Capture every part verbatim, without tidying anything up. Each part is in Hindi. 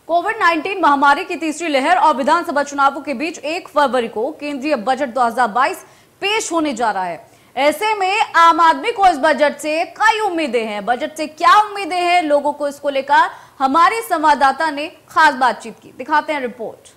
कोविड नाइन्टीन महामारी की तीसरी लहर और विधानसभा चुनावों के बीच एक फरवरी को केंद्रीय बजट दो हज़ार बाईस पेश होने जा रहा है। ऐसे में आम आदमी को इस बजट से कई उम्मीदें हैं। बजट से क्या उम्मीदें हैं लोगों को, इसको लेकर हमारे संवाददाता ने खास बातचीत की। दिखाते हैं रिपोर्ट।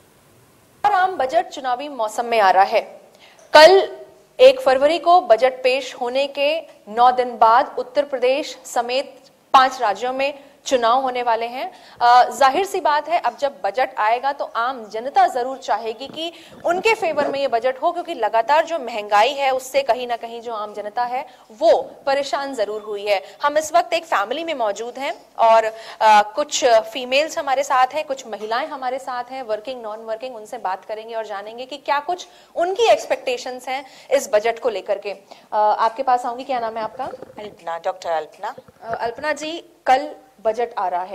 और आम बजट चुनावी मौसम में आ रहा है। कल एक फरवरी को बजट पेश होने के नौ दिन बाद उत्तर प्रदेश समेत पांच राज्यों में चुनाव होने वाले हैं। जाहिर सी बात है, अब जब बजट आएगा तो आम जनता जरूर चाहेगी कि उनके फेवर में ये बजट हो, क्योंकि लगातार जो महंगाई है उससे कहीं ना कहीं जो आम जनता है वो परेशान जरूर हुई है। हम इस वक्त एक फैमिली में मौजूद हैं और आ, कुछ फीमेल्स हमारे साथ हैं, कुछ महिलाएं हमारे साथ हैं, वर्किंग नॉन वर्किंग। उनसे बात करेंगे और जानेंगे कि क्या कुछ उनकी एक्सपेक्टेशंस हैं इस बजट को लेकर के। आ, आपके पास आऊंगी। क्या नाम है आपका? अल्पना, डॉक्टर अल्पना। अल्पना जी, कल बजट आ रहा है,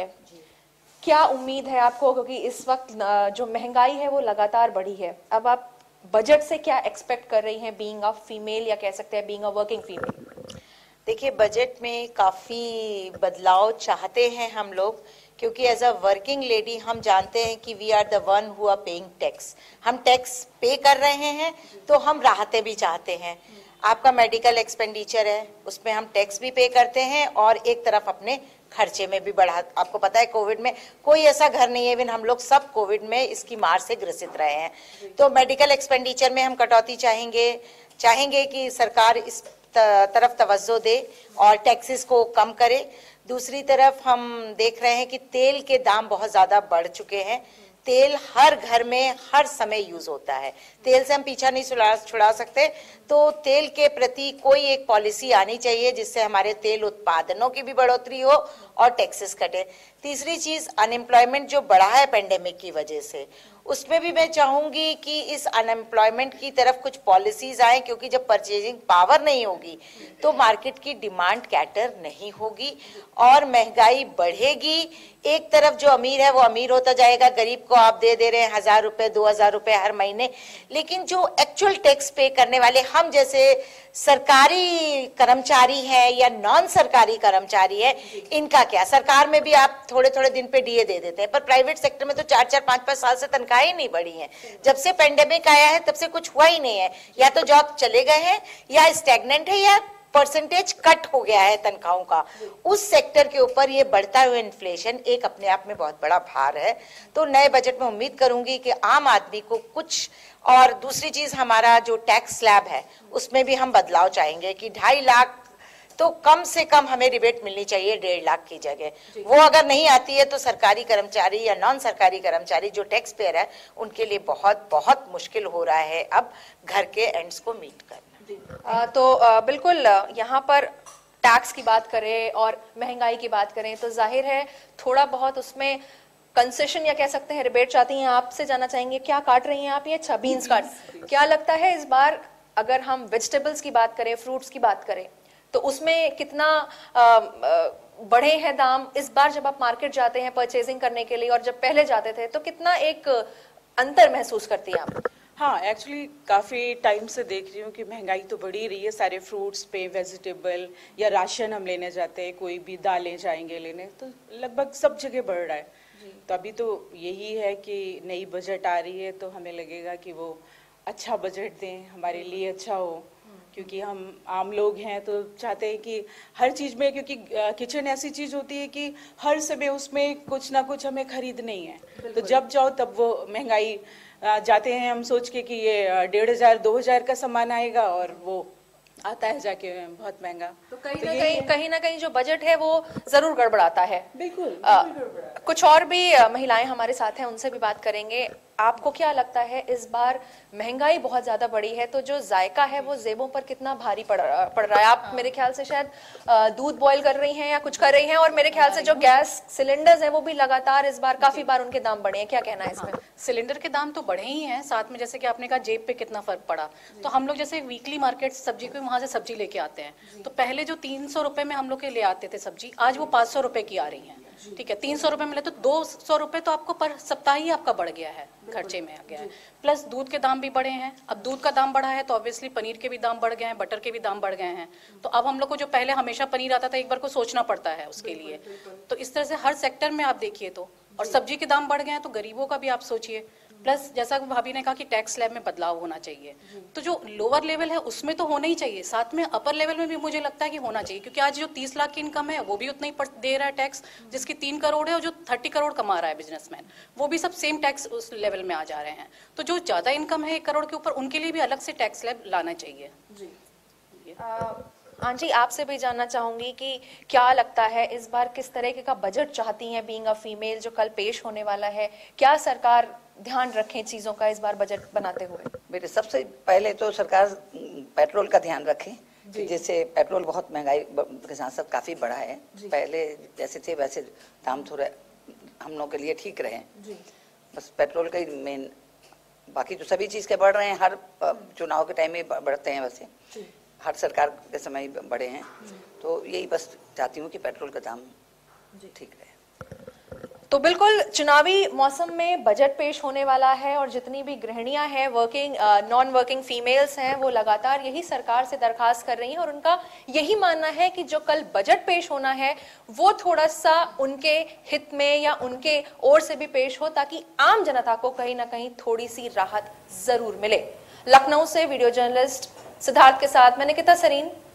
क्या उम्मीद है आपको? क्योंकि इस वक्त जो महंगाई है वो लगातार बढ़ी है। अब आप बजट से क्या एक्सपेक्ट कर रही हैं, बीइंग अ फीमेल, या कह सकते हैं बीइंग अ वर्किंग फीमेल? देखिए, बजट में काफी बदलाव चाहते हैं हम लोग, क्योंकि एज अ वर्किंग लेडी हम जानते हैं कि we are the one who are paying tax. हम टैक्स पे कर रहे हैं तो हम राहतें भी चाहते हैं। आपका मेडिकल एक्सपेंडिचर है, उसमें हम टैक्स भी पे करते हैं और एक तरफ अपने खर्चे में भी बढ़ा। आपको पता है, कोविड में कोई ऐसा घर नहीं है, इवन हम लोग सब कोविड में इसकी मार से ग्रसित रहे हैं। तो मेडिकल एक्सपेंडिचर में हम कटौती चाहेंगे चाहेंगे कि सरकार इस तरफ तवज्जो दे और टैक्सेस को कम करे। दूसरी तरफ हम देख रहे हैं कि तेल के दाम बहुत ज्यादा बढ़ चुके हैं। तेल हर घर में हर समय यूज होता है, तेल से हम पीछा नहीं छुड़ा सकते। तो तेल के प्रति कोई एक पॉलिसी आनी चाहिए जिससे हमारे तेल उत्पादनों की भी बढ़ोतरी हो और टैक्सेस कटे। तीसरी चीज, अनएम्प्लॉयमेंट जो बढ़ा है पेंडेमिक की वजह से, उसमें भी मैं चाहूंगी कि इस अनएम्प्लॉयमेंट की तरफ कुछ पॉलिसीज आए, क्योंकि जब परचेजिंग पावर नहीं होगी तो मार्केट की डिमांड कैटर नहीं होगी और महंगाई बढ़ेगी। एक तरफ जो अमीर है वो अमीर होता जाएगा, गरीब को आप दे दे रहे हैं हजार रुपए दो हजार रुपए हर महीने, लेकिन जो एक्चुअल टैक्स पे करने वाले हम जैसे सरकारी कर्मचारी हैं या नॉन सरकारी कर्मचारी है, इनका क्या? सरकार में भी आप थोड़े थोड़े दिन पे डीए दे देते हैं, पर प्राइवेट सेक्टर में तो चार चार पांच पांच साल से तनख्वाहें नहीं बढ़ी हैं। जब से पेंडेमिक आया है तब से कुछ हुआ ही नहीं है, या तो जॉब चले गए हैं या स्टैग्नेंट है या परसेंटेज कट हो गया है तनख्वाहों का। उस सेक्टर के ऊपर ये बढ़ता हुआ इन्फ्लेशन एक अपने आप में बहुत बड़ा भार है। तो नए बजट में उम्मीद करूंगी कि आम आदमी को कुछ, और दूसरी चीज हमारा जो टैक्स स्लैब है उसमें भी हम बदलाव चाहेंगे कि ढाई लाख तो कम से कम हमें रिबेट मिलनी चाहिए डेढ़ लाख की जगह। वो अगर नहीं आती है तो सरकारी कर्मचारी या नॉन सरकारी कर्मचारी जो टैक्स पेयर है उनके लिए बहुत बहुत मुश्किल हो रहा है अब घर के एंड्स को मीट करना। आ, तो आ, बिल्कुल यहाँ पर टैक्स की बात करें और महंगाई की बात करें तो जाहिर है थोड़ा बहुत उसमें कंसेशन या कह सकते हैं रिबेट चाहती हैं। आपसे जानना चाहेंगे, क्या काट रही हैं आप? ये अच्छा, बीन्स काट। क्या लगता है इस बार अगर हम वेजिटेबल्स की बात करें, फ्रूट्स की बात करें, तो उसमें कितना आ, आ, बढ़े हैं दाम इस बार जब आप मार्केट जाते हैं परचेजिंग करने के लिए, और जब पहले जाते थे तो कितना एक अंतर महसूस करती हैं आप? हाँ, एक्चुअली काफ़ी टाइम से देख रही हूँ कि महंगाई तो बढ़ी रही है सारे फ्रूट्स पे, वेजिटेबल या राशन हम लेने जाते हैं, कोई भी दालें जाएंगे लेने तो लगभग सब जगह बढ़ रहा है। तो अभी तो यही है कि नई बजट आ रही है तो हमें लगेगा कि वो अच्छा बजट दें, हमारे लिए अच्छा हो, क्योंकि हम आम लोग हैं तो चाहते हैं कि हर चीज़ में, क्योंकि किचन ऐसी चीज़ होती है कि हर समय उसमें कुछ ना कुछ हमें खरीदना ही है। तो जब जाओ तब वो महंगाई जाते हैं हम सोच के कि ये डेढ़ हजार दो हजार का सामान आएगा और वो आता है जाके बहुत महंगा। तो कहीं तो ना कहीं कहीं ना कहीं जो बजट है वो जरूर गड़बड़ाता है। बिल्कुल, बिल्कुल। कुछ और भी महिलाएं हमारे साथ हैं, उनसे भी बात करेंगे। आपको क्या लगता है इस बार महंगाई बहुत ज्यादा बढ़ी है तो जो जायका है वो जेबों पर कितना भारी पड़ पड़ रहा है? आप मेरे ख्याल से शायद दूध बॉईल कर रही हैं या कुछ कर रही हैं, और मेरे ख्याल से जो गैस सिलेंडर्स हैं वो भी लगातार इस बार काफी बार उनके दाम बढ़े हैं। क्या कहना है इसमें? हाँ, सिलेंडर के दाम तो बढ़े ही हैं, साथ में जैसे कि आपने कहा जेब पे कितना फर्क पड़ा। तो हम लोग जैसे वीकली मार्केट सब्जी को वहां से सब्जी लेके आते हैं, तो पहले जो तीन सौ रुपए में हम लोग के ले आते थे सब्जी, आज वो पाँच सौ रुपए की आ रही है। ठीक है, तीन सौ रुपए मिले तो दो सौ रुपए तो आपको पर सप्ताह ही आपका बढ़ गया है, खर्चे में आ गया है। प्लस दूध के दाम भी बढ़े हैं। अब दूध का दाम बढ़ा है तो ऑब्वियसली पनीर के भी दाम बढ़ गए हैं, बटर के भी दाम बढ़ गए हैं। तो अब हम लोग को जो पहले हमेशा पनीर आता था एक बार को सोचना पड़ता है उसके लिए। तो इस तरह से हर सेक्टर में आप देखिए तो और सब्जी के दाम बढ़ गए हैं तो गरीबों का भी आप सोचिए। प्लस जैसा भाभी ने कहा कि टैक्स स्लैब में बदलाव होना चाहिए, तो जो लोअर लेवल है उसमें तो होना ही चाहिए, साथ में अपर लेवल में भी मुझे लगता है कि होना चाहिए, क्योंकि आज जो तीस लाख की इनकम है वो भी उतना ही दे रहा है टैक्स जिसकी तीन करोड़ है, और जो थर्टी करोड़ कमा रहा है बिजनेसमैन वो भी सब सेम टैक्स उस लेवल में आ जा रहे हैं। तो जो ज्यादा इनकम है एक करोड़ के ऊपर उनके लिए भी अलग से टैक्स स्लैब लाना चाहिए। जी हाँ जी, आपसे भी जानना चाहूंगी कि क्या लगता है इस बार किस तरह का बजट चाहती हैं बीइंग अ फीमेल जो कल पेश होने वाला है, क्या सरकार ध्यान रखें चीजों का इस बार बजट बनाते हुए? मेरे सबसे पहले तो सरकार पेट्रोल का ध्यान रखे, जैसे पेट्रोल बहुत महंगाई के साथ साथ काफी बढ़ा है, पहले जैसे थे वैसे दाम थोड़े हम लोग के लिए ठीक रहे, बस पेट्रोल का ही मेन, बाकी तो सभी चीज के बढ़ रहे हैं, हर चुनाव के टाइम में बढ़ते हैं, वैसे हर सरकार के समय बढ़े हैं, तो यही बस चाहती हूँ कि पेट्रोल का दाम ठीक रहे। तो बिल्कुल चुनावी मौसम में बजट पेश होने वाला है और जितनी भी गृहिणियां हैं, वर्किंग नॉन वर्किंग फीमेल्स हैं, वो लगातार यही सरकार से दरखास्त कर रही हैं और उनका यही मानना है कि जो कल बजट पेश होना है वो थोड़ा सा उनके हित में या उनके ओर से भी पेश हो, ताकि आम जनता को कहीं ना कहीं थोड़ी सी राहत जरूर मिले। लखनऊ से वीडियो जर्नलिस्ट सिद्धार्थ के साथ मैं निकिता सरीन,